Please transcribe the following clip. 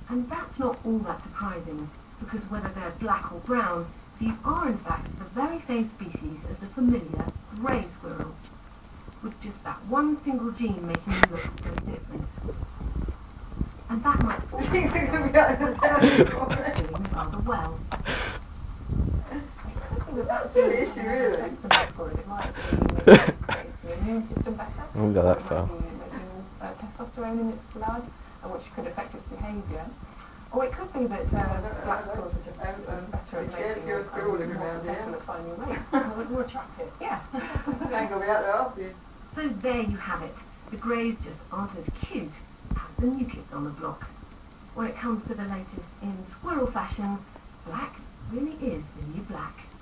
And that's not all that surprising, because whether they're black or brown, these are in fact the very same species as the familiar grey squirrel, with just that one single gene making them look so different. And that might also be doing rather well. That's the issue, really. The immune system better. I won't go that far. Testosterone in its blood, which could affect its behaviour. Or it could be that black squirrels are just better at mating and more successful at finding a mate. More attractive. Yeah. Tango will be out there after you. So there you have it. The greys just aren't as cute as the new kids on the block. When it comes to the latest in squirrel fashion, black really is the new black.